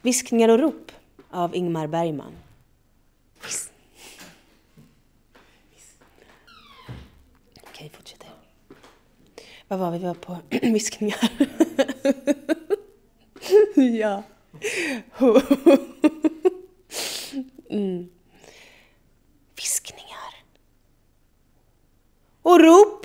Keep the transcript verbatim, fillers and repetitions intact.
Viskningar och rop av Ingmar Bergman. Vis- Okej, fortsätter. Vad var vi? Vi var på viskningar. Ja. Mm. Viskningar. Och rop.